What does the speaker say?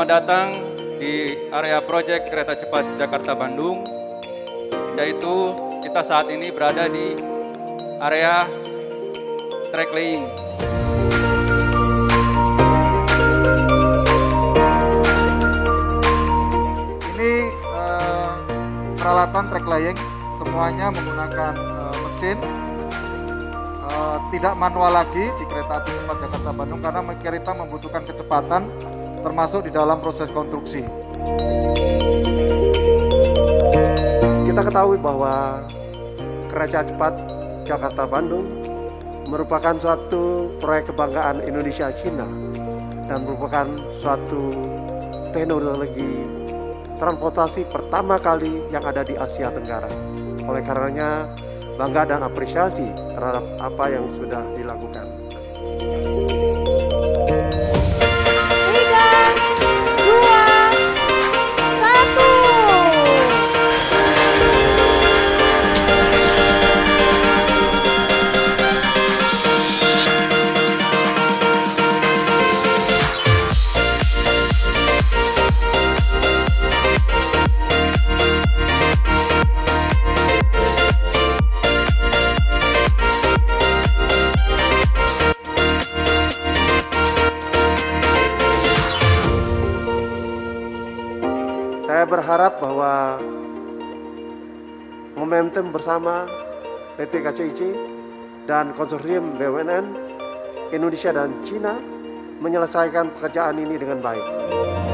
Selamat datang di area proyek kereta cepat Jakarta-Bandung, yaitu kita saat ini berada di area track laying. Ini peralatan track laying, semuanya menggunakan mesin, tidak manual lagi di kereta api cepat Jakarta-Bandung karena kereta membutuhkan kecepatan termasuk di dalam proses konstruksi. Kita ketahui bahwa kereta cepat Jakarta-Bandung merupakan suatu proyek kebanggaan Indonesia-Cina dan merupakan suatu teknologi transportasi pertama kali yang ada di Asia Tenggara. Oleh karenanya, bangga dan apresiasi terhadap apa yang sudah dilakukan. 3, 2, 1. Saya berharap bahwa momentum bersama PT KCIC dan konsorsium BUMN Indonesia dan Cina menyelesaikan pekerjaan ini dengan baik.